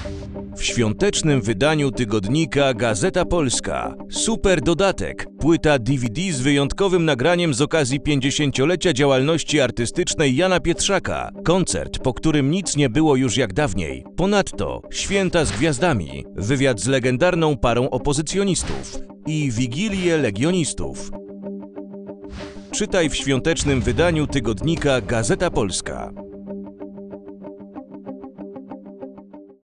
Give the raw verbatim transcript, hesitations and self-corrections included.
W świątecznym wydaniu tygodnika Gazeta Polska super dodatek, płyta D V D z wyjątkowym nagraniem z okazji pięćdziesięciolecia działalności artystycznej Jana Pietrzaka, koncert, po którym nic nie było już jak dawniej. Ponadto Święta z Gwiazdami, wywiad z legendarną parą opozycjonistów i Wigilie Legionistów. Czytaj w świątecznym wydaniu tygodnika Gazeta Polska.